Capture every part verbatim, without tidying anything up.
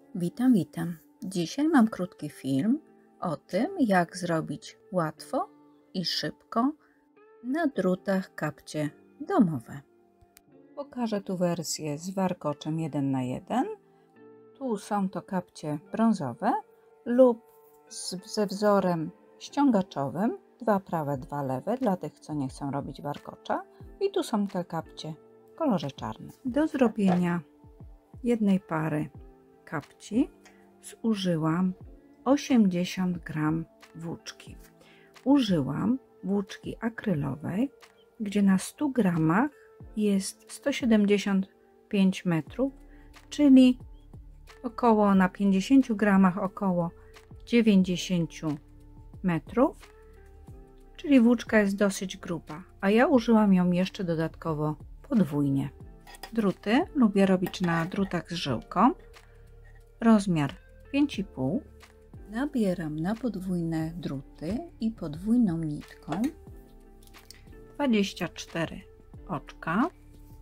Witam, witam. Dzisiaj mam krótki film o tym, jak zrobić łatwo i szybko na drutach kapcie domowe. Pokażę tu wersję z warkoczem jeden na jeden. Tu są to kapcie brązowe lub z, ze wzorem ściągaczowym. Dwa prawe, dwa lewe, dla tych, co nie chcą robić warkocza. I tu są te kapcie w kolorze czarnym. Do zrobienia jednej pary kapci zużyłam osiemdziesiąt gram włóczki. Użyłam włóczki akrylowej, gdzie na stu gramach jest sto siedemdziesiąt pięć metrów, czyli około na pięćdziesięciu gramach około dziewięćdziesiąt metrów, czyli włóczka jest dosyć gruba, a ja użyłam ją jeszcze dodatkowo podwójnie. Druty lubię robić na drutach z żyłką. Rozmiar pięć i pół. Nabieram na podwójne druty i podwójną nitką dwadzieścia cztery oczka.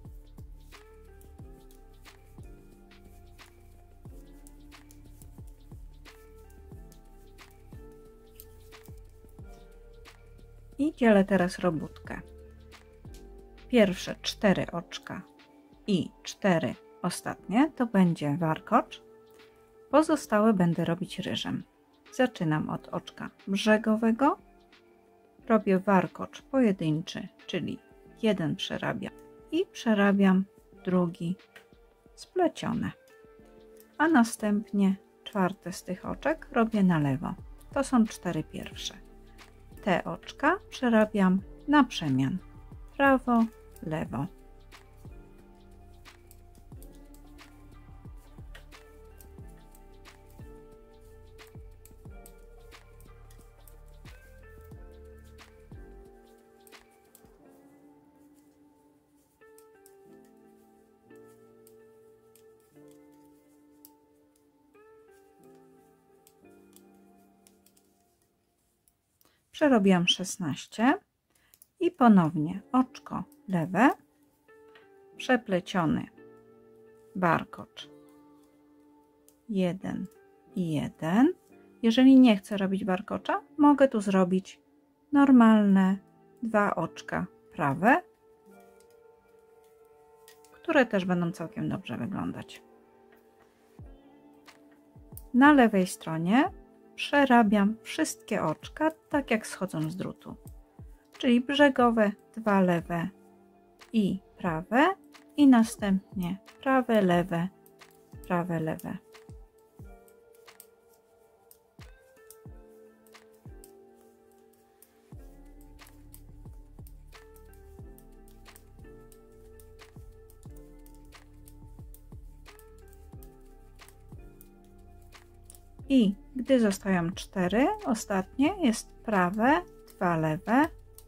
I dzielę teraz robótkę. Pierwsze cztery oczka i cztery ostatnie to będzie warkocz. Pozostałe będę robić ryżem. Zaczynam od oczka brzegowego. Robię warkocz pojedynczy, czyli jeden przerabiam i przerabiam drugi splecione. A następnie czwarte z tych oczek robię na lewo. To są cztery pierwsze. Te oczka przerabiam na przemian. Prawo, lewo. Przerobiłam szesnaście i ponownie oczko lewe, przepleciony warkocz jeden i jeden. Jeżeli nie chcę robić warkocza, mogę tu zrobić normalne dwa oczka prawe, które też będą całkiem dobrze wyglądać. Na lewej stronie przerabiam wszystkie oczka tak jak schodzą z drutu, czyli brzegowe, dwa lewe i prawe i następnie prawe, lewe, prawe, lewe. I gdy zostają cztery, ostatnie jest prawe, dwa lewe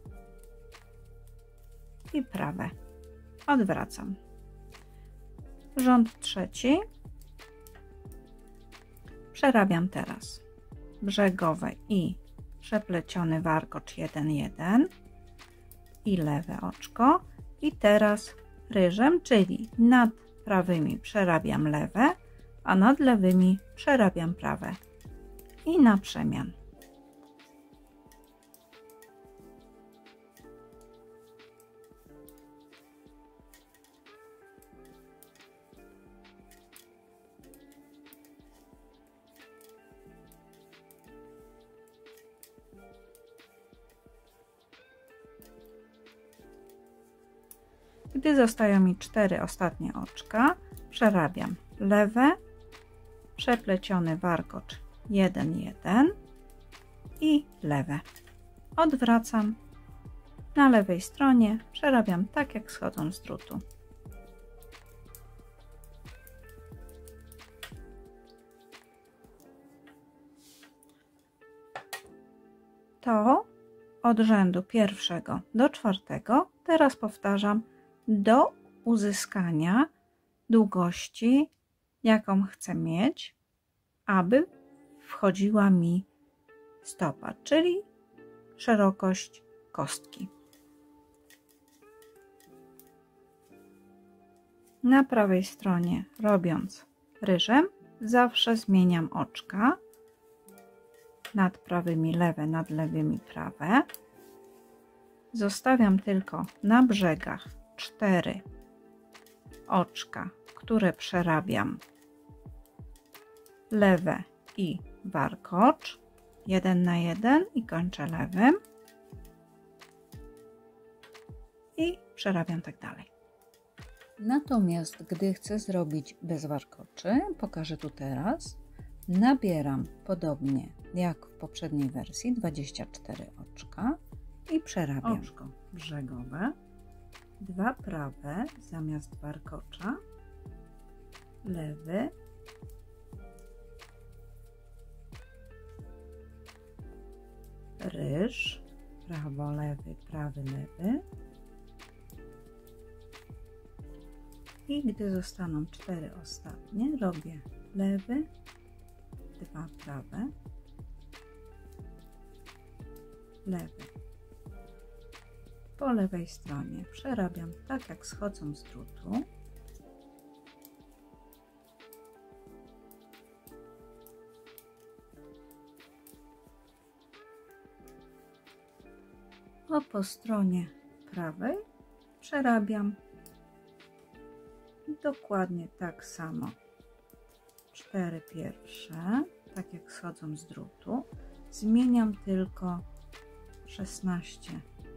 i prawe. Odwracam. Rząd trzeci. Przerabiam teraz brzegowe i przepleciony warkocz jeden jeden i lewe oczko. I teraz ryżem, czyli nad prawymi przerabiam lewe, a nad lewymi przerabiam prawe i na przemian. Gdy zostają mi cztery ostatnie oczka, przerabiam lewe, przepleciony warkocz jeden jeden i lewe. Odwracam. Na lewej stronie przerabiam tak jak schodzą z drutu. To od rzędu pierwszego do czwartego teraz powtarzam do uzyskania długości, jaką chcę mieć, aby wchodziła mi stopa, czyli szerokość kostki. Na prawej stronie robiąc ryżem Zawsze zmieniam oczka. Nad prawymi lewe, nad lewymi prawe. Zostawiam tylko na brzegach cztery oczka, które przerabiam lewe i warkocz. Jeden na jeden i kończę lewym. I przerabiam tak dalej. Natomiast gdy chcę zrobić bez warkoczy, pokażę tu teraz, nabieram podobnie jak w poprzedniej wersji dwadzieścia cztery oczka i przerabiam. Oczko brzegowe, dwa prawe zamiast warkocza, lewy, ryż, prawo, lewy, prawy, lewy. I gdy zostaną cztery ostatnie, robię lewy, dwa prawe, lewy. Po lewej stronie przerabiam tak jak schodzą z drutu. A po stronie prawej przerabiam dokładnie tak samo. Cztery pierwsze, tak jak schodzą z drutu. Zmieniam tylko szesnaście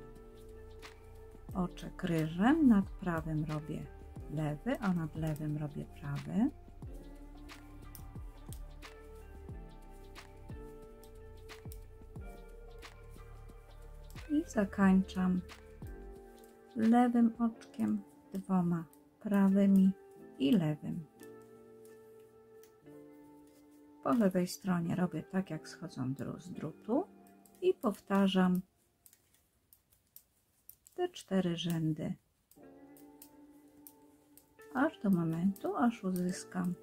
oczek ryżem. Nad prawym robię lewy, a nad lewym robię prawy. I zakańczam lewym oczkiem, dwoma prawymi i lewym. Po lewej stronie robię tak jak schodzą z drutu i powtarzam te cztery rzędy aż do momentu, aż uzyskam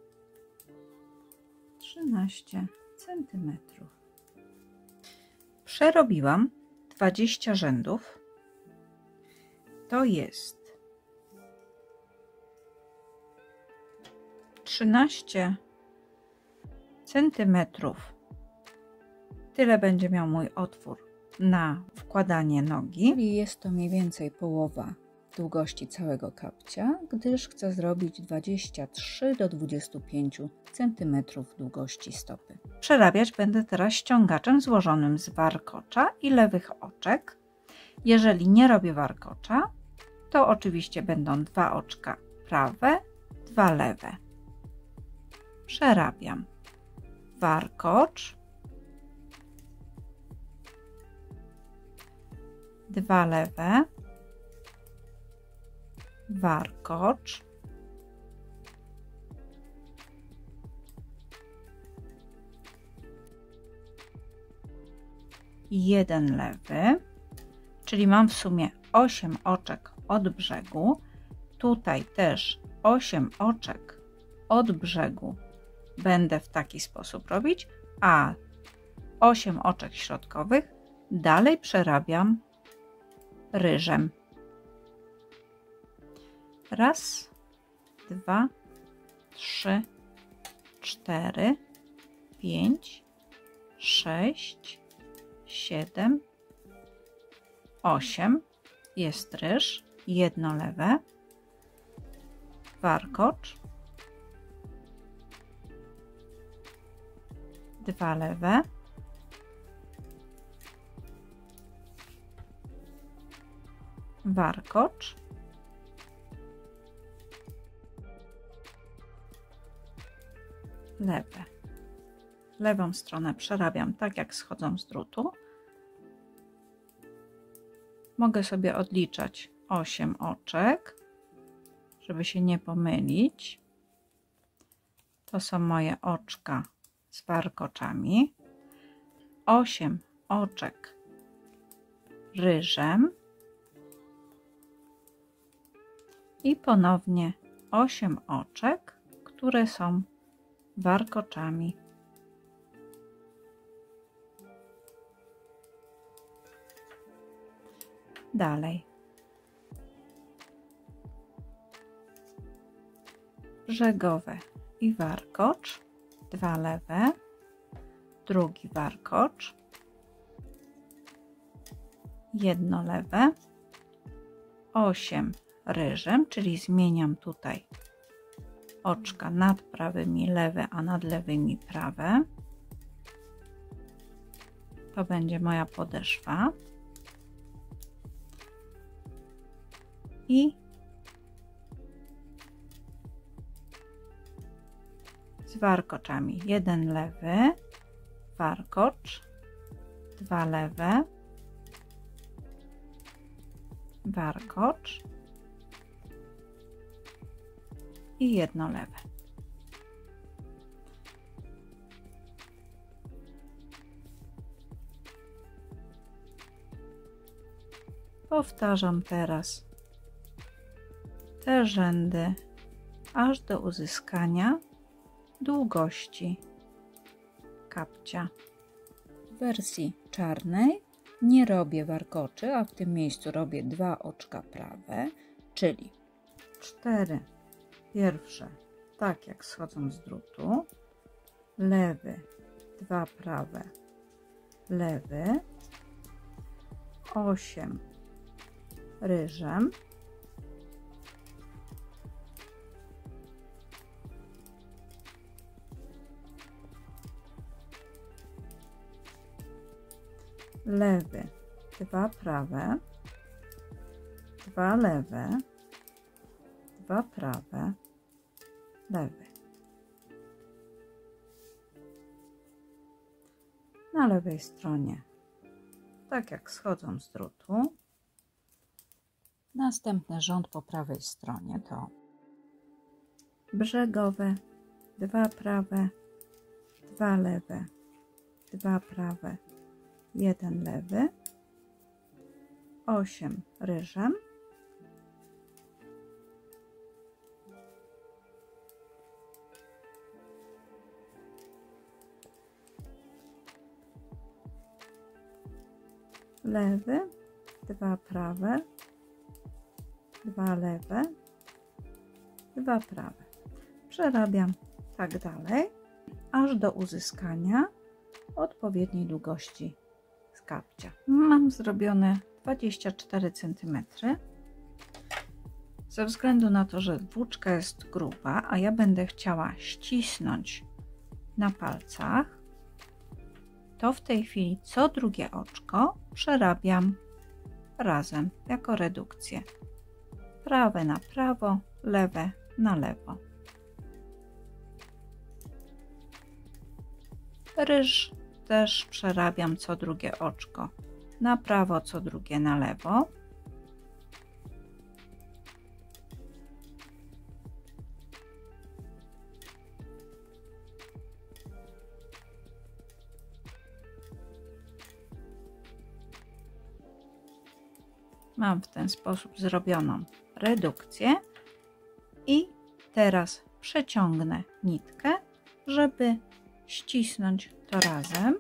trzynaście centymetrów. Przerobiłam dwadzieścia rzędów. To jest trzynaście centymetrów. Tyle będzie miał mój otwór na wkładanie nogi. Czyli jest to mniej więcej połowa długości całego kapcia, gdyż chcę zrobić dwadzieścia trzy do dwudziestu pięciu centymetrów długości stopy. Przerabiać będę teraz ściągaczem złożonym z warkocza i lewych oczek. Jeżeli nie robię warkocza, to oczywiście będą dwa oczka prawe, dwa lewe. Przerabiam warkocz, dwa lewe, warkocz, jeden lewy, czyli mam w sumie osiem oczek od brzegu. Tutaj też osiem oczek od brzegu będę w taki sposób robić, a osiem oczek środkowych dalej przerabiam ryżem. Raz, dwa, trzy, cztery, pięć, sześć, siedem, osiem. Jest ryż, jedno lewe, warkocz, dwa lewe, warkocz, lewe. Lewą stronę przerabiam tak jak schodzą z drutu. Mogę sobie odliczać osiem oczek, żeby się nie pomylić. To są moje oczka z warkoczami. osiem oczek ryżem i ponownie osiem oczek, które są warkoczami. Dalej. Brzegowe i warkocz, dwa lewe, drugi warkocz, jedno lewe, osiem ryżem, czyli zmieniam tutaj oczka nad prawymi lewe, a nad lewymi prawe. To będzie moja podeszwa. I z warkoczami jeden lewy, warkocz, dwa lewe, warkocz i jedno lewe. Powtarzam teraz te rzędy aż do uzyskania długości kapcia. W wersji czarnej nie robię warkoczy, a w tym miejscu robię dwa oczka prawe, czyli cztery pierwsze, tak jak schodzą z drutu, lewy, dwa prawe, lewy, osiem ryżem, lewy, dwa prawe, dwa lewe, dwa prawe, lewy. Na lewej stronie, tak jak schodzą z drutu. Następny rząd po prawej stronie to brzegowe, dwa prawe, dwa lewe, dwa prawe, jeden lewy, osiem ryżem, lewy, dwa prawe, dwa lewe, dwa prawe. Przerabiam tak dalej, aż do uzyskania odpowiedniej długości z kapcia. Mam zrobione dwadzieścia cztery centymetry. Ze względu na to, że włóczka jest gruba, a ja będę chciała ścisnąć na palcach, to w tej chwili co drugie oczko przerabiam razem jako redukcję. Prawe na prawo, lewe na lewo. Ryż też przerabiam co drugie oczko na prawo, co drugie na lewo. Mam w ten sposób zrobioną redukcję i teraz przeciągnę nitkę, żeby ścisnąć to razem.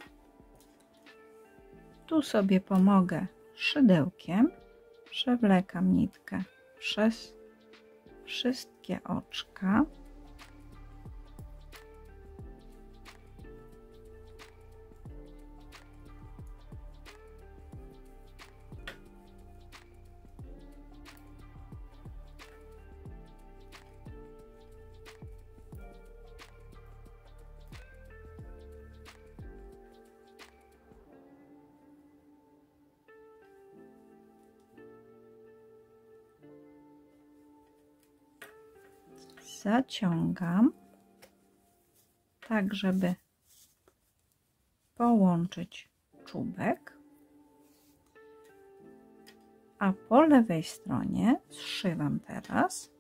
Tu sobie pomogę szydełkiem, przewlekam nitkę przez wszystkie oczka. Zaciągam, tak żeby połączyć czubek, a po lewej stronie zszywam teraz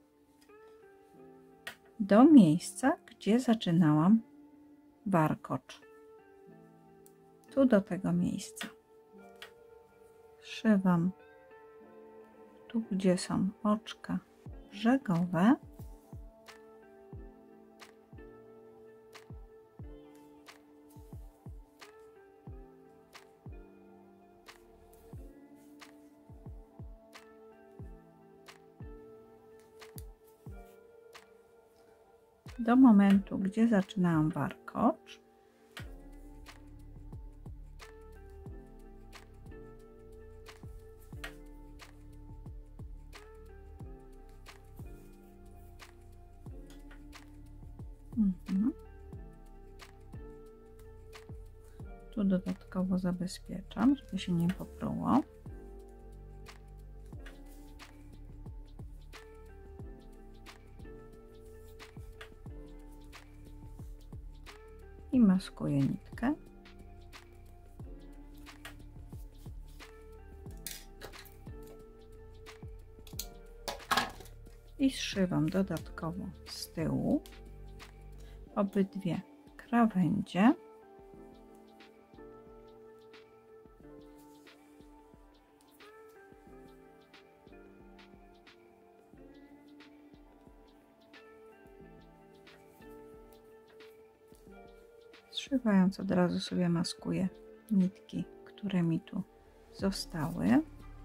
do miejsca, gdzie zaczynałam warkocz. Tu do tego miejsca. Zszywam tu, gdzie są oczka brzegowe. do momentu, gdzie zaczynałam warkocz. Mhm. Tu dodatkowo zabezpieczam, żeby się nie popruło. I maskuję nitkę. I zszywam dodatkowo z tyłu obydwie krawędzie. Zszywając od razu sobie maskuję nitki, które mi tu zostały.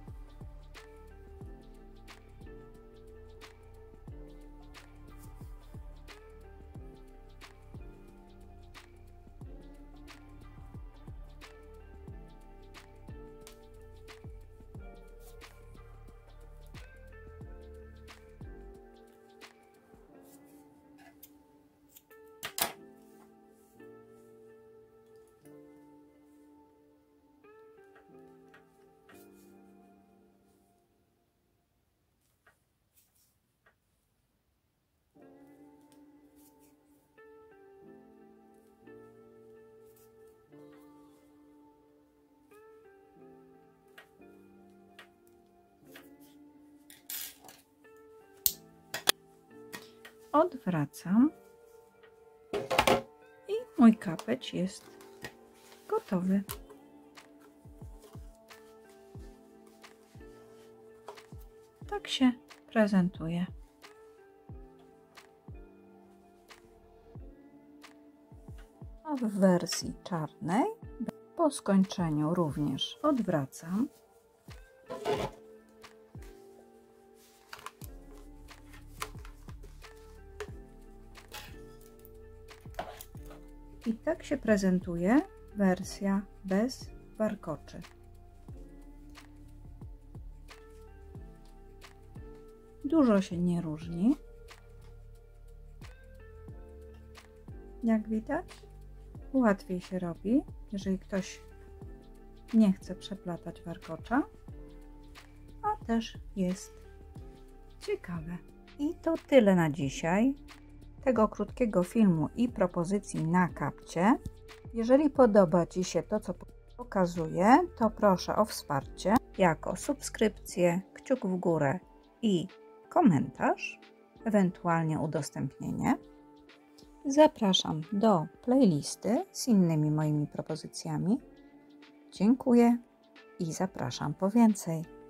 Odwracam i mój kapeć jest gotowy. Tak się prezentuje. A w wersji czarnej po skończeniu również odwracam. I tak się prezentuje wersja bez warkoczy. Dużo się nie różni. Jak widać, łatwiej się robi, jeżeli ktoś nie chce przeplatać warkocza, a też jest ciekawe. I to tyle na dzisiaj. Tego krótkiego filmu i propozycji na kapcie. Jeżeli podoba Ci się to, co pokazuję, to proszę o wsparcie jako subskrypcję, kciuk w górę i komentarz, ewentualnie udostępnienie. Zapraszam do playlisty z innymi moimi propozycjami. Dziękuję i zapraszam po więcej.